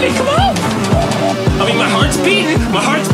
Come on! I mean, my heart's beating. My heart's